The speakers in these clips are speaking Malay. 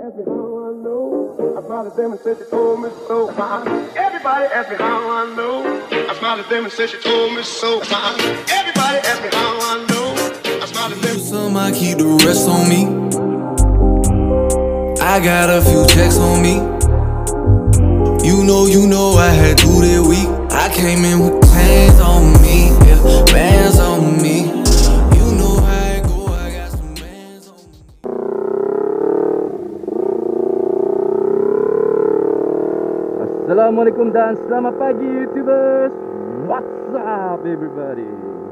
asked me how I know. I smiled at them and said she told me so. Everybody asked me how I know. I smiled at them and said she told me so. Everybody asked me how I know. I smiled at them. Some I keep the rest on me. I got a few checks on me. You know I had to that week. I came in with chains on me, yeah, bands on me. You know how I go, I got some bands on me. Assalamualaikum dan selamat pagi YouTubers. What's up everybody?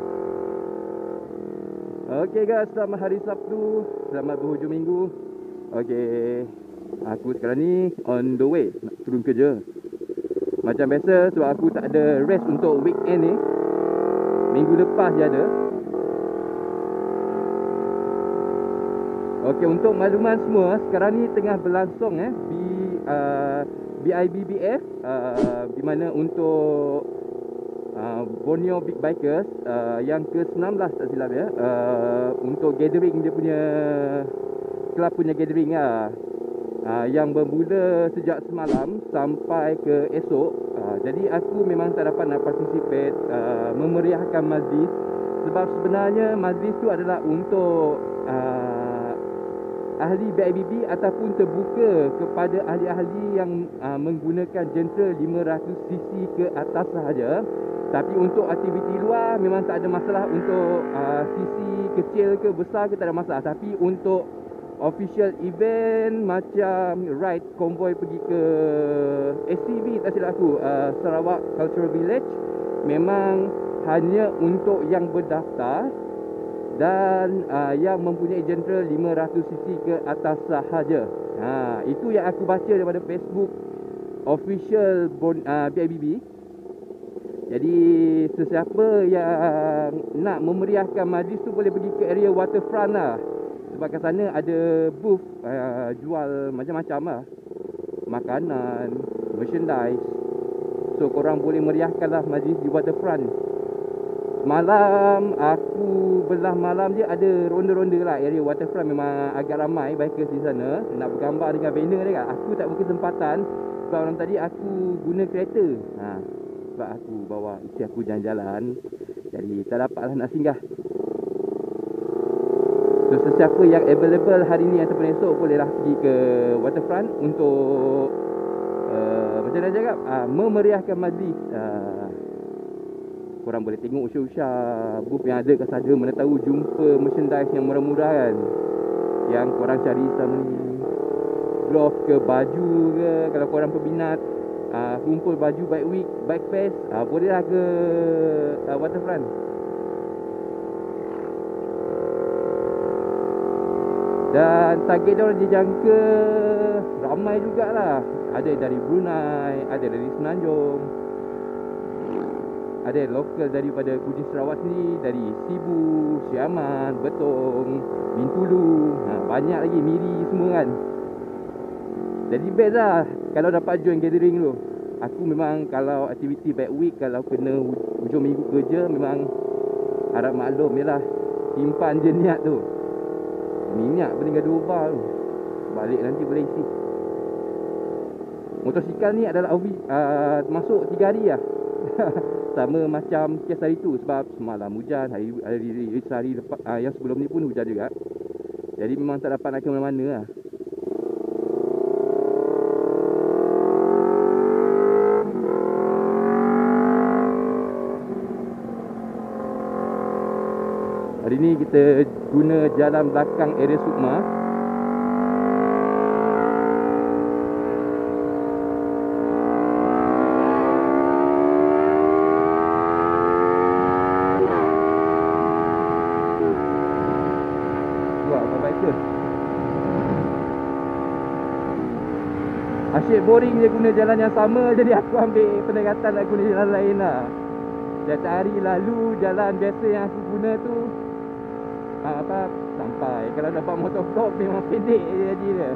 Okay guys, selamat hari Sabtu, selamat berhujung minggu. Okay, aku sekarang ni on the way nak turun kerja. Macam biasa, sebab aku tak ada rest untuk weekend ni. Minggu lepas je ada. Okay, untuk makluman semua, sekarang ni tengah berlangsung BIBBF, di mana untuk Borneo Big Bikers yang ke-19 tak silap ya, untuk gathering dia punya, kelab punya gathering lah, yang bermula sejak semalam sampai ke esok. Jadi aku memang tak dapat nak participate memeriahkan majlis, sebab sebenarnya majlis tu adalah untuk ahli BIBB ataupun terbuka kepada ahli-ahli yang menggunakan jentera 500cc ke atas sahaja. Tapi untuk aktiviti luar memang tak ada masalah. Untuk cc kecil ke besar ke tak ada masalah. Tapi untuk official event macam ride konvoi pergi ke SCV tak silap aku, Sarawak Cultural Village, memang hanya untuk yang berdaftar dan yang mempunyai jentera 500cc ke atas sahaja. Itu yang aku baca daripada Facebook official BIBB. Jadi sesiapa yang nak memeriahkan majlis tu boleh pergi ke area waterfront lah. Sebab kat sana ada booth jual macam-macam lah, makanan, merchandise. So korang boleh meriahkan lah majlis di waterfront. Malam aku belah malam je ada ronda-ronda lah. Area waterfront memang agak ramai bikers di sana. Nak bergambar dengan banner dia kan. Aku tak berkesempatan sebab malam tadi aku guna kereta. Sebab aku bawa isteri aku jalan-jalan, jadi tak dapatlah nak singgah. So sesiapa yang available hari ni ataupun esok bolehlah pergi ke waterfront untuk macam mana cakap, memeriahkan majlis. Korang boleh tengok usha-usha booth yang ada kat sana. Mana tahu jumpa merchandise yang murah-murah kan, yang korang cari selama ni. Glove ke, baju ke, kalau korang peminat kumpul baju Bike Week, Bike Fest, bolehlah ke waterfront. Dan target diorang dijangka ramai jugalah. Ada dari Brunei, ada dari Semenanjung, ada lokal daripada Kuching Sarawak sendiri, dari Sibu, Siaman, Betong, Bintulu, banyak lagi, Miri semua kan. Jadi best lah kalau dapat join gathering tu. Aku memang kalau aktiviti Bike Week, kalau kena hujung minggu kerja, memang harap maklum je lah, simpan je niat tu. Minyak pun tinggal 2 bar tu, balik nanti boleh isi. Motosikal ni adalah masuk 3 hari lah. Sama macam kes hari tu, sebab semalam hujan, hari lepas, yang sebelum ni pun hujan juga. Jadi memang tak dapat nak ke mana-mana lah. Hari ni kita guna jalan belakang area Sukma. Wah, apa biker. Asyik boring je guna jalan yang sama, jadi aku ambil pendekatan nak guna jalan lain lah. Setiap hari lalu jalan biasa yang aku guna tu sampai. Kalau dapat motor vlog memang pendek je jadi dia.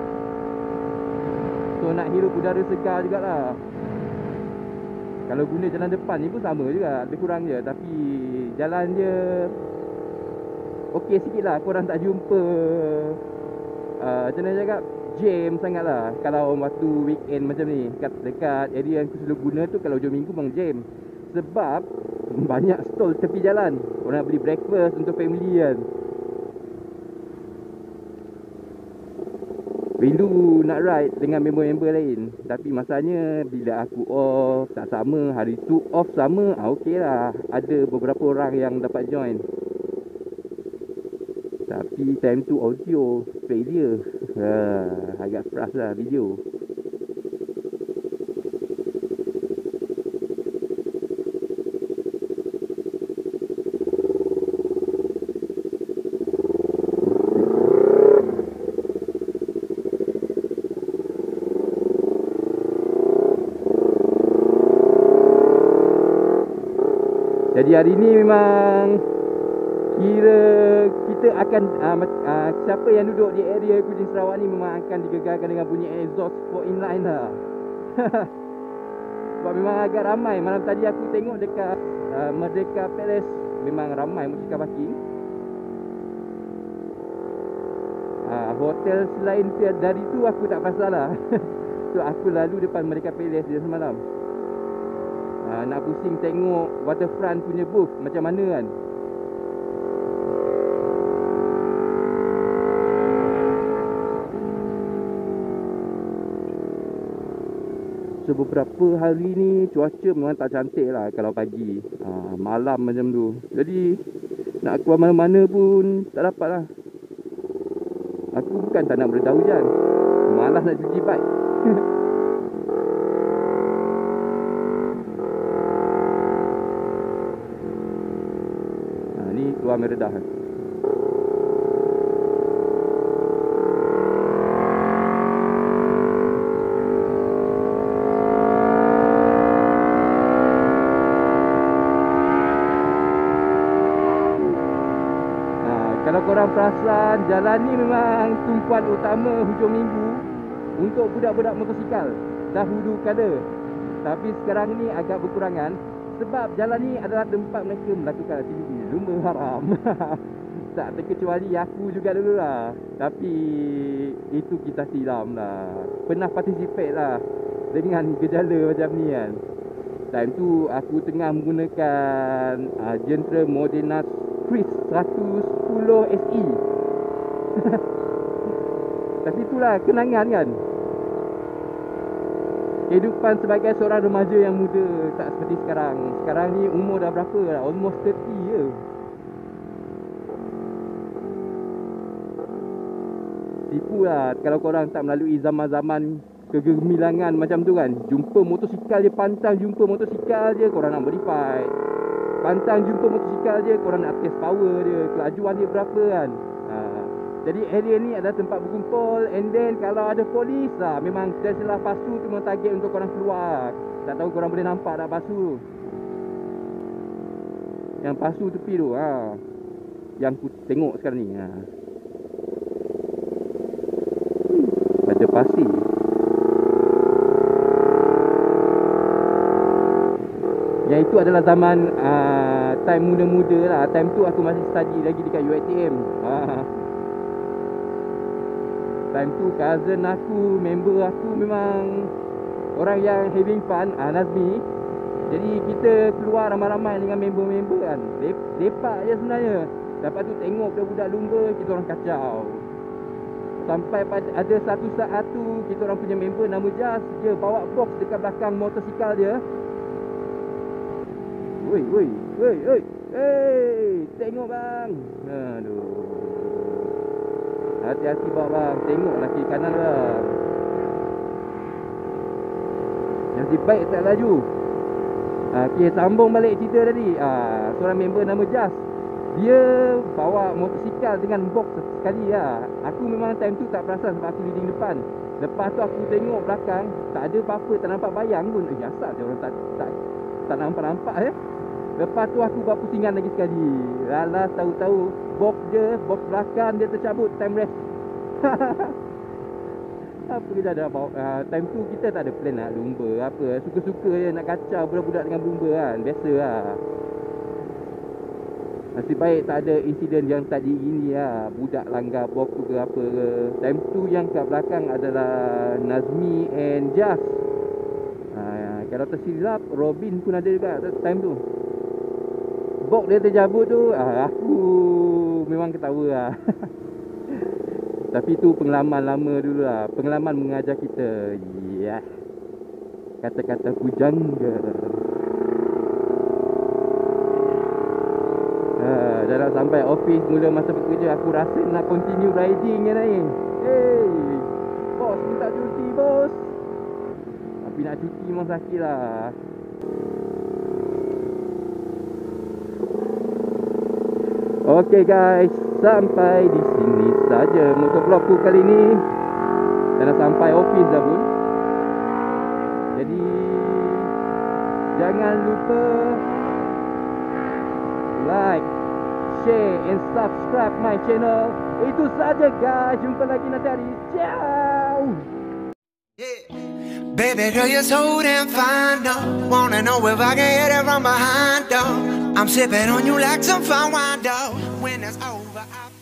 So nak hirup udara segar jugalah. Kalau guna jalan depan ni pun sama juga, lebih kurang je. Tapi jalan dia okey sikit lah. Korang tak jumpa macam mana cakap, jam sangat lah kalau waktu weekend macam ni. Dekat area yang aku selalu guna tu, kalau hujung minggu memang jam. Sebab banyak stall tepi jalan. Orang nak beli breakfast untuk family kan. Rindu nak ride dengan member-member lain. Tapi masanya bila aku off tak sama, hari tu off sama, okey lah. Ada beberapa orang yang dapat join. Tapi time tu audio failure. Agak frust lah video. Jadi hari ni memang kira kita akan siapa yang duduk di area Kuching Sarawak ni memang akan digegarkan dengan bunyi exhaust 4 inline lah. Sebab memang agak ramai. Malam tadi aku tengok dekat Merdeka Palace, memang ramai motosikal parking. Hotel selain dari tu aku tak pasal lah. So aku lalu depan Merdeka Palace dia semalam. Nak pusing tengok waterfront punya booth macam mana kan. So beberapa hari ni cuaca memang tak cantik lah kalau pagi. Malam macam tu. Jadi nak keluar mana-mana pun tak dapat lah. Aku bukan tak nak berita hujan, malas nak cuci bike. Ni keluar Meredah. Kalau korang perasan, jalan ni memang tumpuan utama hujung minggu untuk budak-budak motosikal dahulu kala. Tapi sekarang ni agak berkurangan sebab jalan ni adalah tempat mereka melakukan aktiviti zumba haram. Tak terkecuali aku juga dulu lah. Tapi itu kita silam lah. Pernah participate lah dengan gejala macam ni kan. Time tu aku tengah menggunakan Gentra Modena Chris 110 SE. Tapi itulah kenangan kan. Kehidupan sebagai seorang remaja yang muda tak seperti sekarang. Sekarang ni umur dah berapa lah? Almost 30 je. Tipu lah kalau korang tak melalui zaman-zaman kegemilangan macam tu kan. Jumpa motosikal je, pantang jumpa motosikal je, korang nak modify. Pantang jumpa motosikal je, korang nak test power dia, kelajuan dia berapa kan. Jadi area ni adalah tempat berkumpul. And then kalau ada polis lah, memang sel-selah pasu tu memang target untuk korang keluar. Tak tahu korang boleh nampak tak pasu tu. Yang pasu tepi tu yang aku tengok sekarang ni ada pasir. Yang itu adalah zaman time muda-muda lah. Time tu aku masih study lagi dekat UiTM. Time tu cousin aku, member aku memang orang yang having fun, Nazmi. Jadi kita keluar ramai-ramai dengan member-member kan. Lepak je sebenarnya. Lepas tu tengok budak-budak lumba, kita orang kacau. Sampai ada satu saat tu kita orang punya member nama Jas, dia bawa box dekat belakang motosikal dia. Woi, tengok bang. Aduh. Hati-hati bang, tengoklah kiri kanan bang. Yang si baik tak laju. Okay, sambung balik cerita tadi. Seorang member nama Jas, dia bawa motosikal dengan box sekali lah. Aku memang time tu tak perasan sebab aku leading depan. Lepas tu aku tengok belakang, tak ada apa-apa, tak nampak bayang pun. Asal dia orang tak nampak-nampak Lepas tu aku buat pusingan lagi sekali. Lalas tahu-tahu box belakang dia tercabut time rest. Apa kita dah bawa, time tu kita tak ada plan nak lumba apa. Suka-suka je nak kacau budak-budak dengan lumba kan. Biasa lah. Nasib baik tak ada insiden yang tadi ini lah, budak langgar boku ke apa ke. Time tu yang kat belakang adalah Nazmi and Jas. Kalau tersilap Robin pun ada juga time tu. Bok dia terjabut tu, aku memang ketawa lah. Tapi tu pengalaman lama dulu lah. Pengalaman mengajar kita. Ya, kata-kata pujangga. Dah nak sampai office, mula masa bekerja. Aku rasa nak continue riding kan ni. Hey, bos minta cuti bos. Tapi nak cuti memang sakit lah. Okay guys, sampai di sini saja motovlogku kali ni. Dah nak sampai office dah pun. Jadi jangan lupa like, share and subscribe my channel. Itu saja guys, jumpa lagi nanti hari. Ciao. Baby girl, you're so damn fine, though. Wanna know if I can hit it from behind, though. I'm sipping on you like some fine wine, though. When it's over,